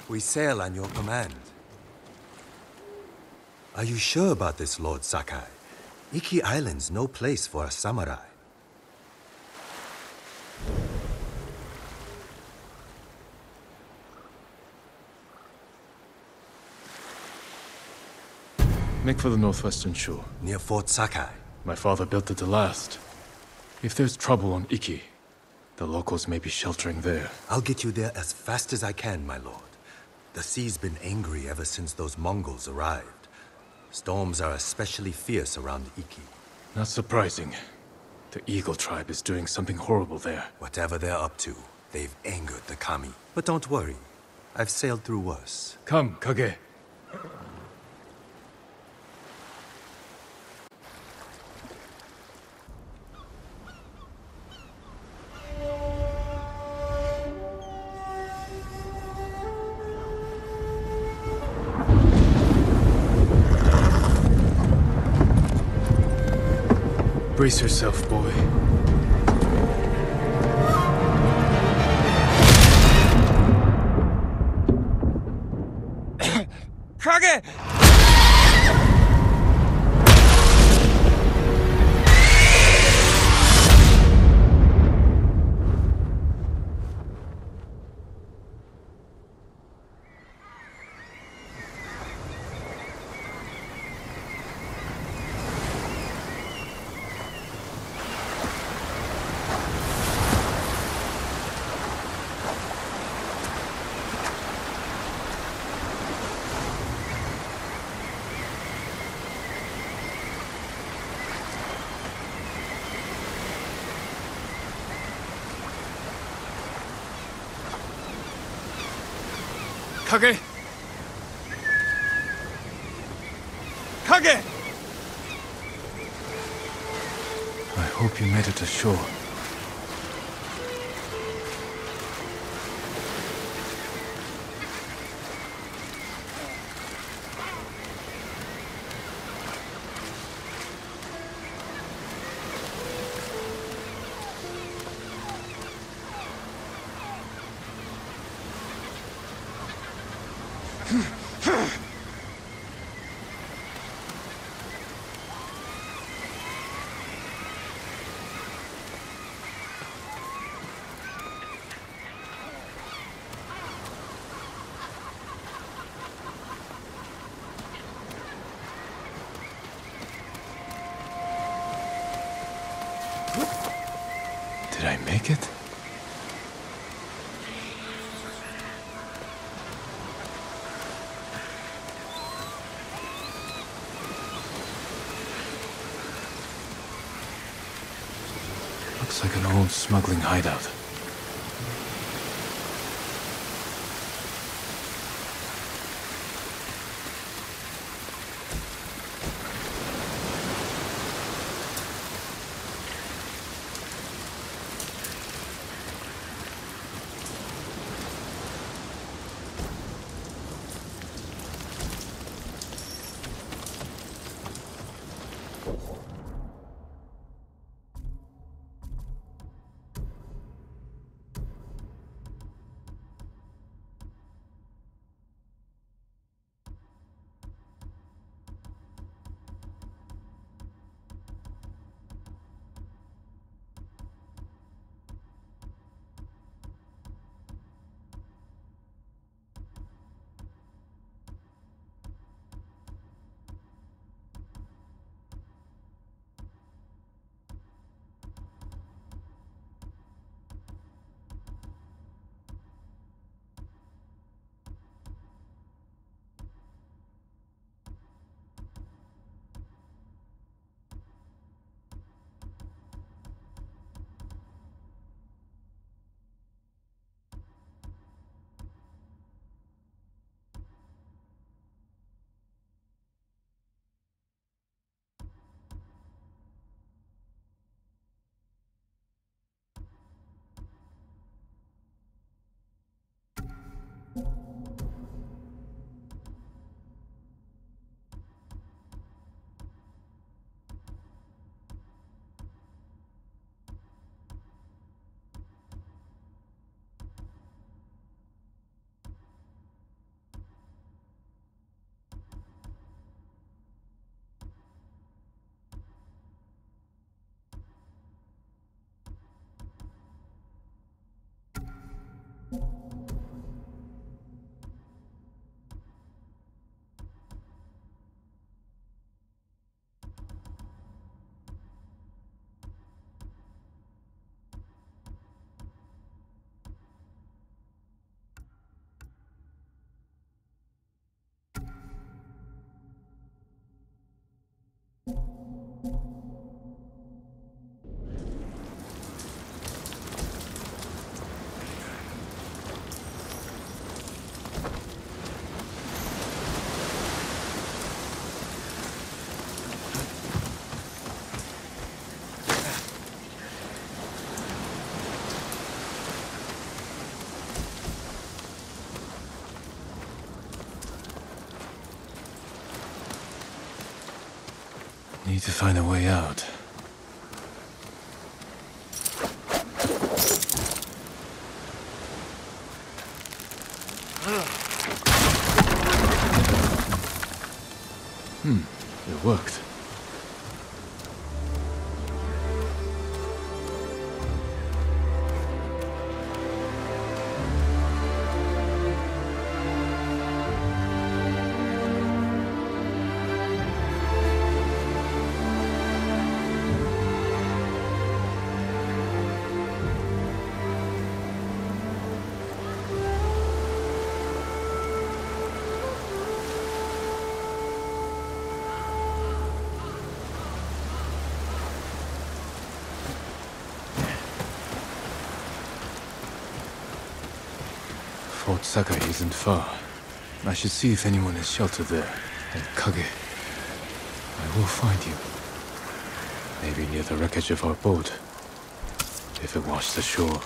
We sail on your command. Are you sure about this, Lord Sakai? Iki Island's no place for a samurai. Make for the northwestern shore. Near Fort Sakai. My father built it to last. If there's trouble on Iki, the locals may be sheltering there. I'll get you there as fast as I can, my lord. The sea's been angry ever since those Mongols arrived. Storms are especially fierce around Iki. Not surprising. The Eagle tribe is doing something horrible there. Whatever they're up to, they've angered the Kami. But don't worry. I've sailed through worse. Come, Kage. Brace yourself, boy. Kage! Kage! Kage! I hope you made it to shore. Did I make it? Looks like an old smuggling hideout. need to find a way out. It worked. Fort Sakai isn't far. I should see if anyone is sheltered there. And Kage, I will find you. Maybe near the wreckage of our boat, if it washed ashore.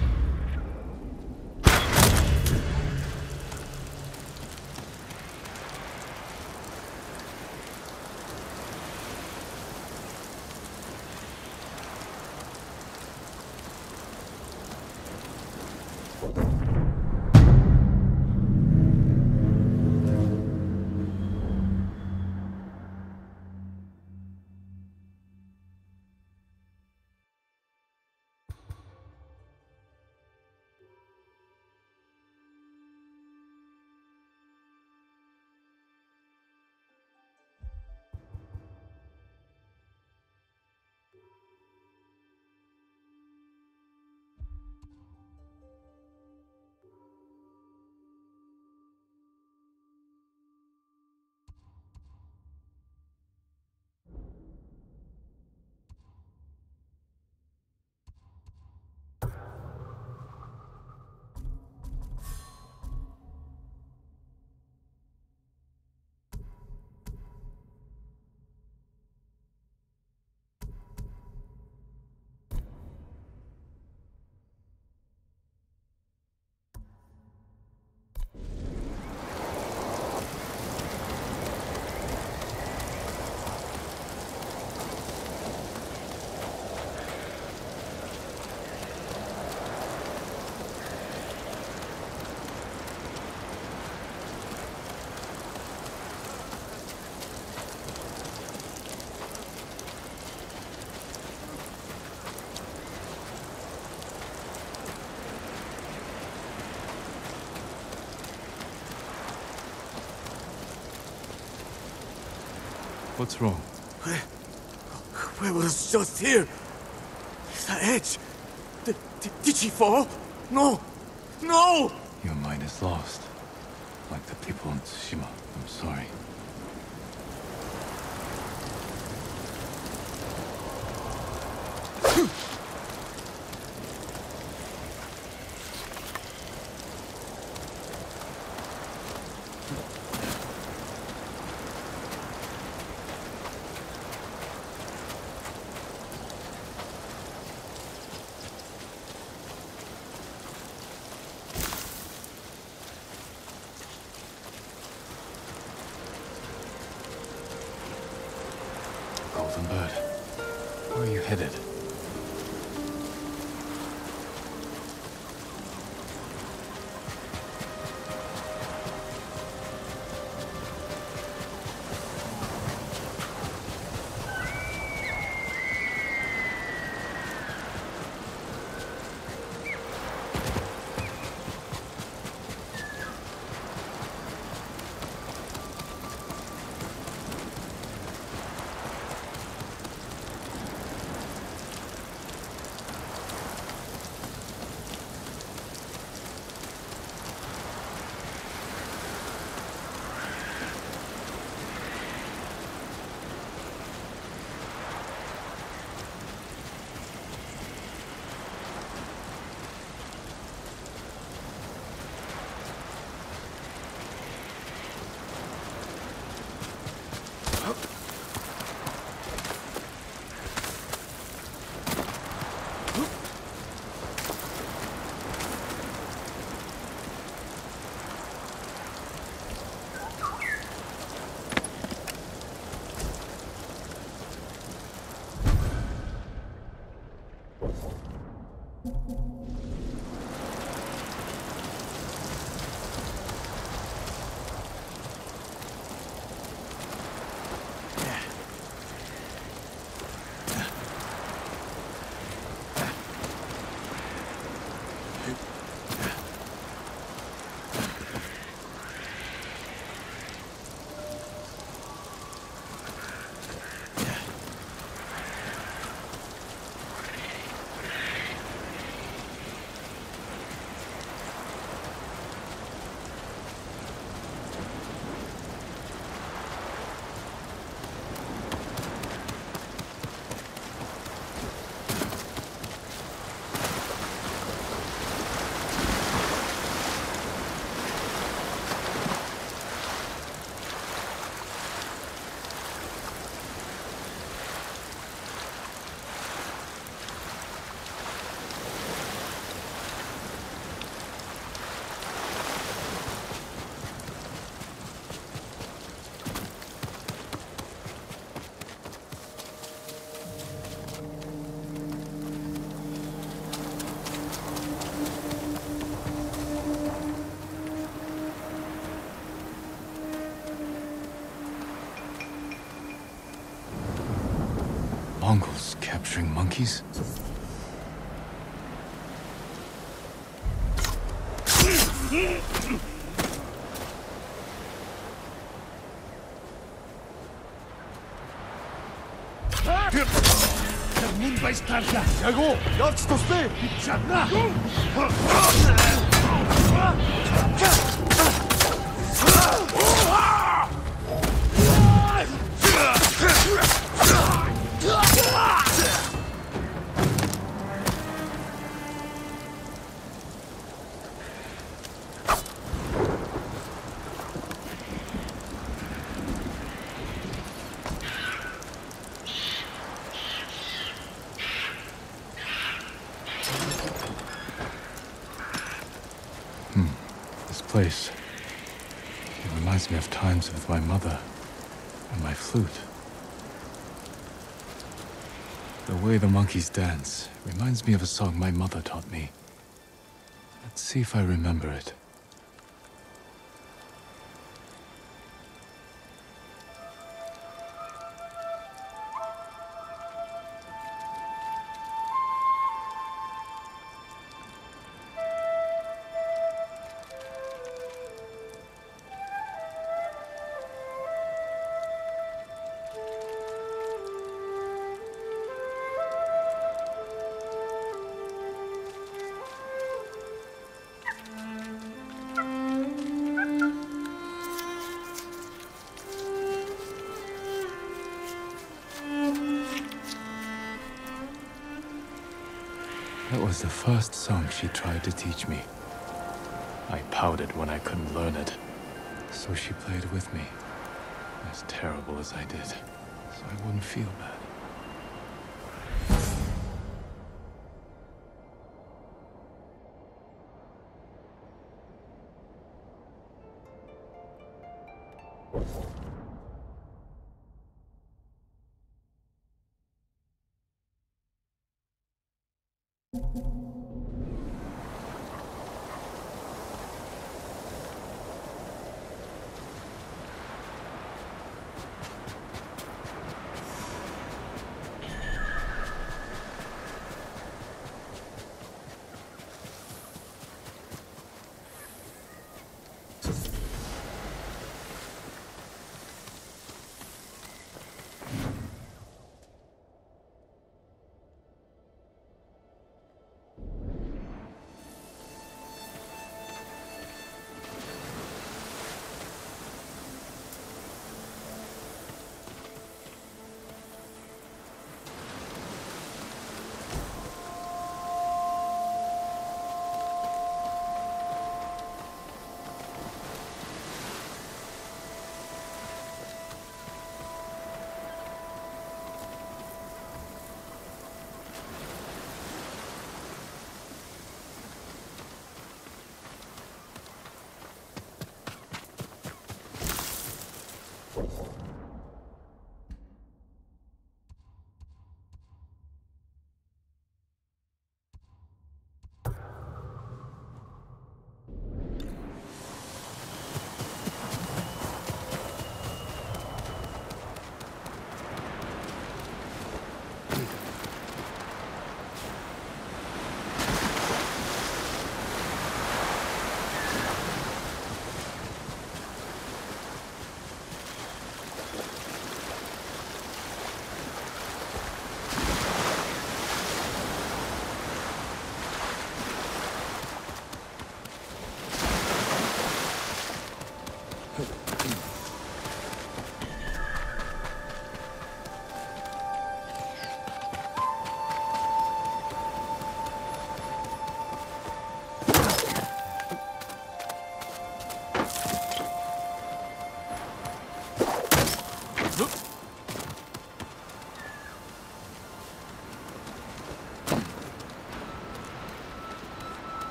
What's wrong? Where was just here? The edge. Did she fall? No! No! Your mind is lost. Like the people in Tsushima. I'm sorry. Golden Bird, where are you headed? Mongols capturing monkeys? This place. It reminds me of times with my mother and my flute. The way the monkeys dance reminds me of a song my mother taught me. Let's see if I remember it. That was the first song she tried to teach me. I pouted when I couldn't learn it, so she played with me, as terrible as I did, so I wouldn't feel bad.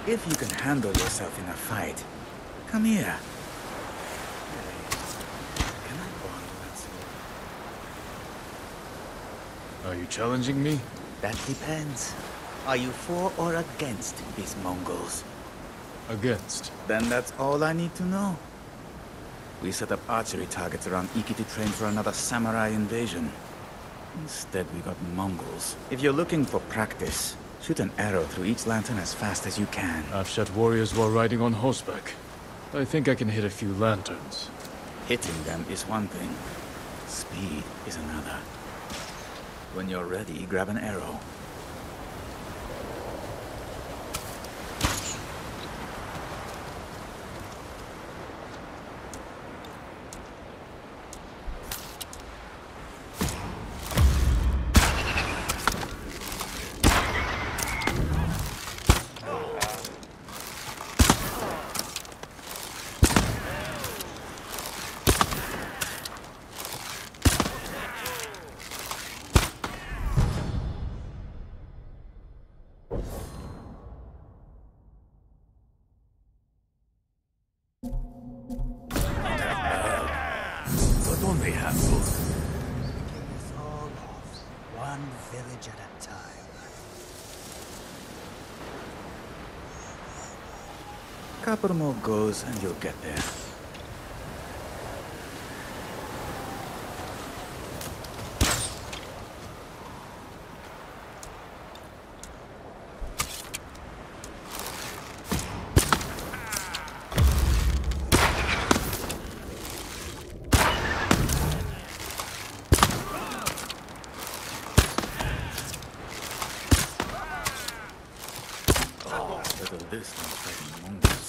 If you can handle yourself in a fight, come here. Can I borrow that sword? Are you challenging me? That depends. Are you for or against these Mongols? Against. Then that's all I need to know. We set up archery targets around Iki to train for another samurai invasion. Instead, we got Mongols. If you're looking for practice, shoot an arrow through each lantern as fast as you can. I've shot warriors while riding on horseback. I think I can hit a few lanterns. Hitting them is one thing. Speed is another. When you're ready, grab an arrow. What don't they have to? Picking us all off, one village at a time. Couple more goes and you'll get there. Look at this than fighting Mongols.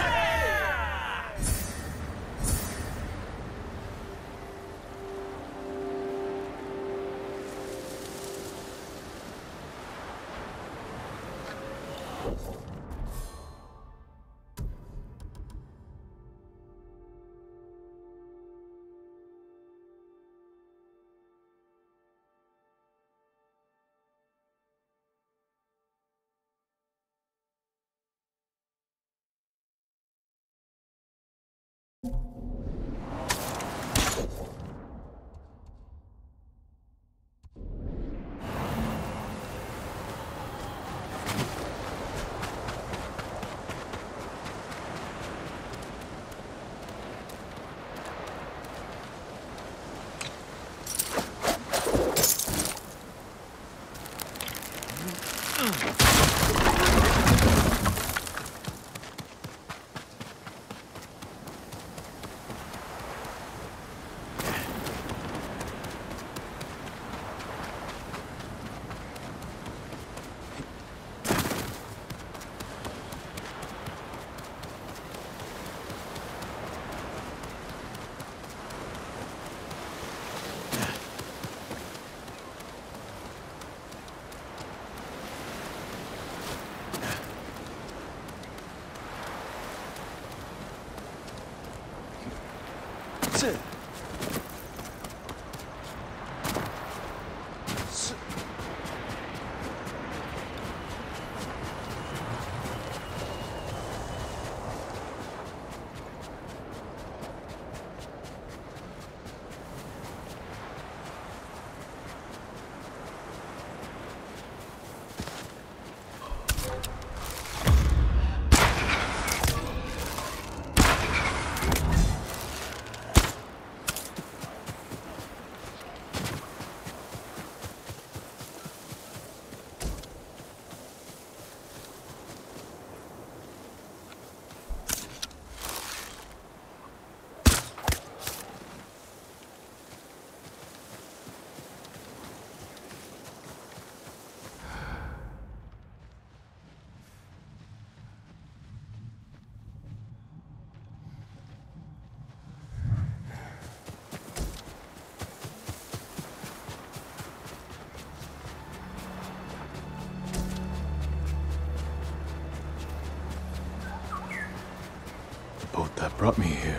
Boat that brought me here.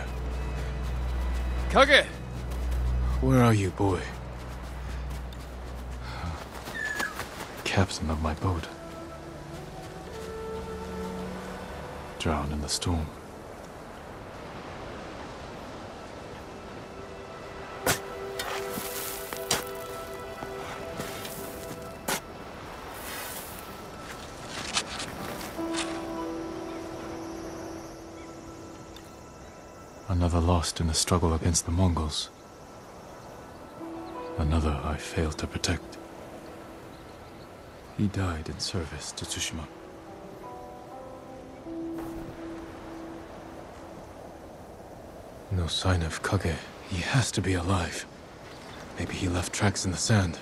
Kage! Where are you, boy? Captain of my boat. drown in the storm. Another lost in the struggle against the Mongols. Another I failed to protect. He died in service to Tsushima. No sign of Kage. He has to be alive. Maybe he left tracks in the sand.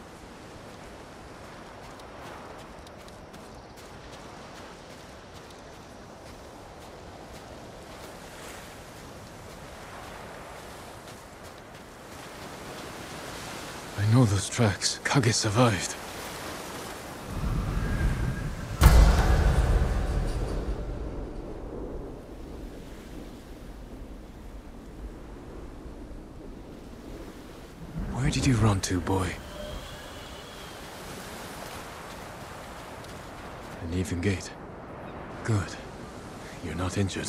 I know those tracks. Kage survived. Where did you run to, boy? An even gate. Good. You're not injured.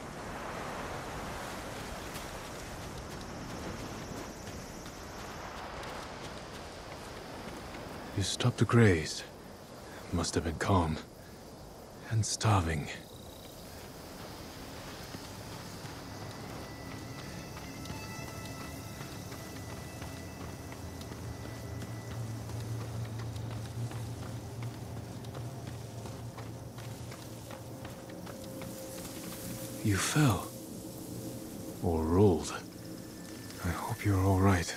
You stopped to graze. Must have been calm. And starving. You fell. Or rolled. I hope you're all right.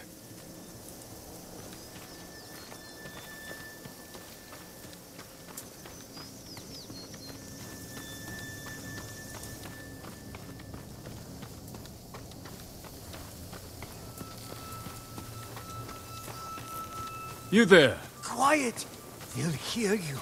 You there! Quiet! They'll hear you.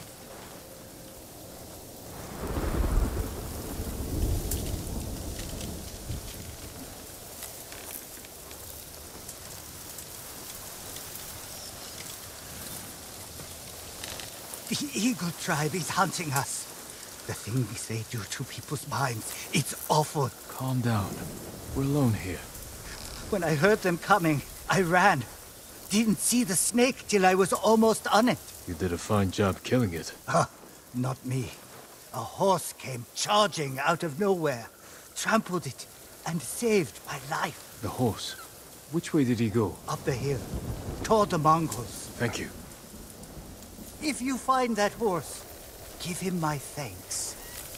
The Eagle tribe is hunting us. The things they do to people's minds, it's awful. Calm down. We're alone here. When I heard them coming, I ran. Didn't see the snake till I was almost on it. You did a fine job killing it. Not me. A horse came charging out of nowhere, trampled it, and saved my life. The horse. Which way did he go? Up the hill, toward the Mongols. Thank you. If you find that horse, give him my thanks.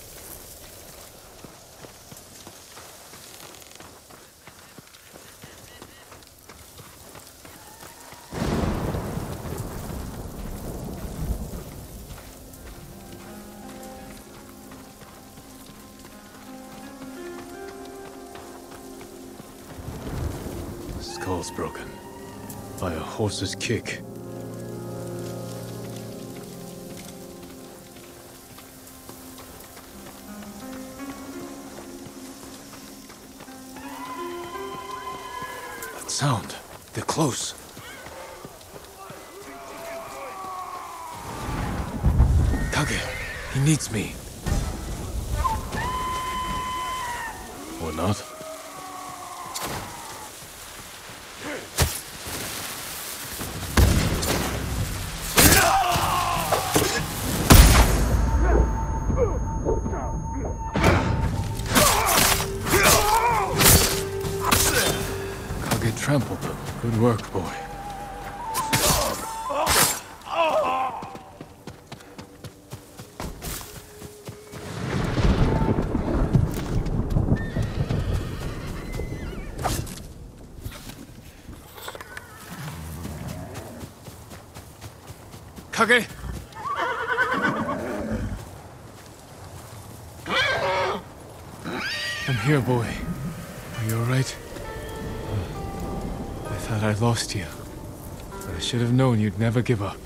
Skull's broken. By a horse's kick. That sound. They're close. Kage, he needs me. Or not. Trampled them. Good work, boy. Kage! I'm here, boy. Are you all right? I thought I'd lost you, but I should have known you'd never give up.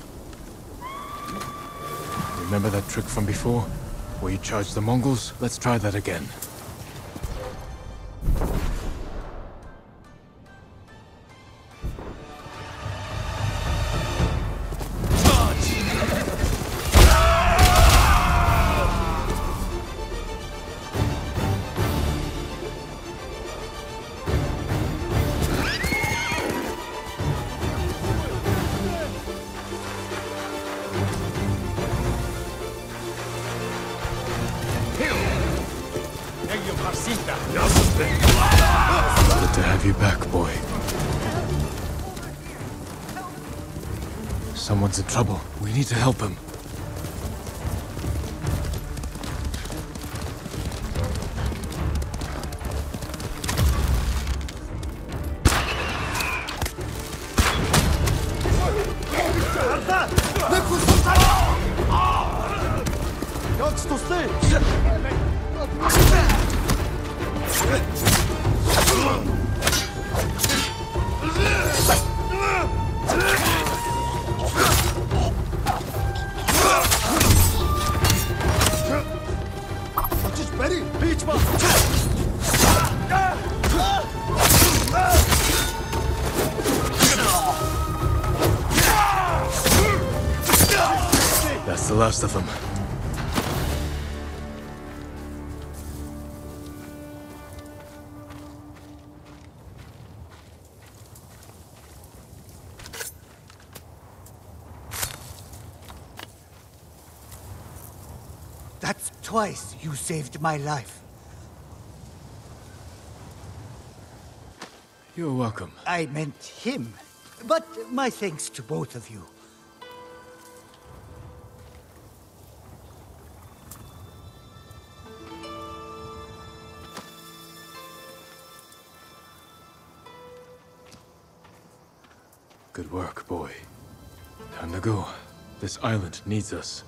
Remember that trick from before? Where you charged the Mongols? Let's try that again. Good to have you back, boy. Someone's in trouble. We need to help him. That's the last of them. That's twice you saved my life. You're welcome. I meant him. But my thanks to both of you. Good work, boy. Time to go. This island needs us.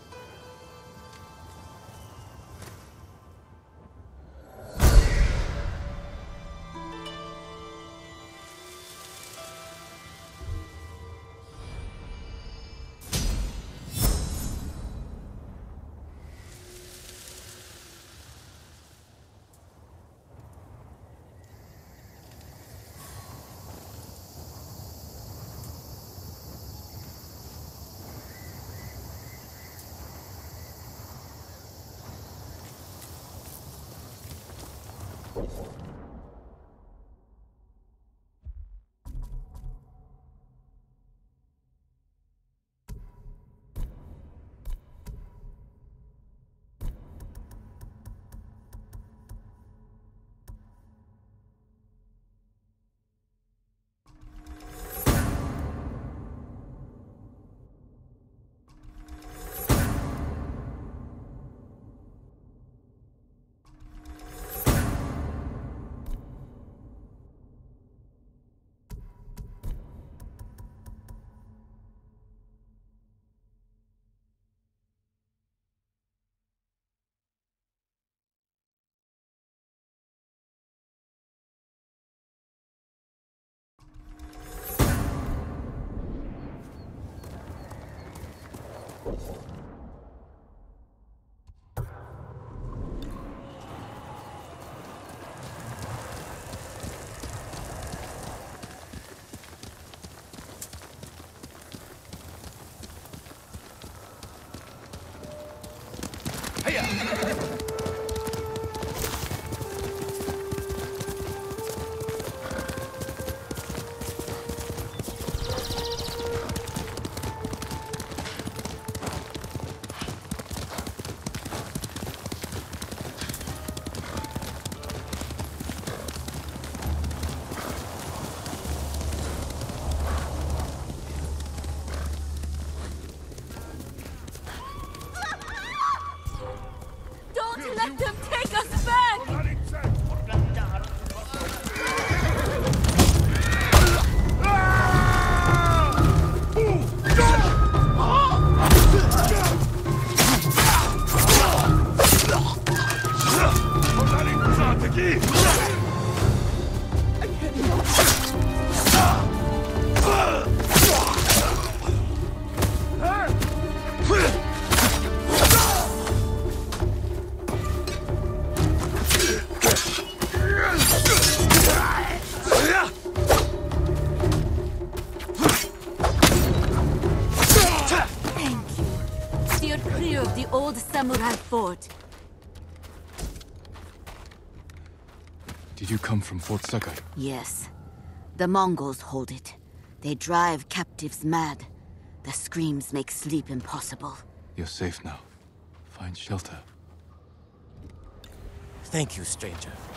Let them take us back! Old samurai fort. Did you come from Fort Sakai? Yes. The Mongols hold it. They drive captives mad. The screams make sleep impossible. You're safe now. Find shelter. Thank you, stranger.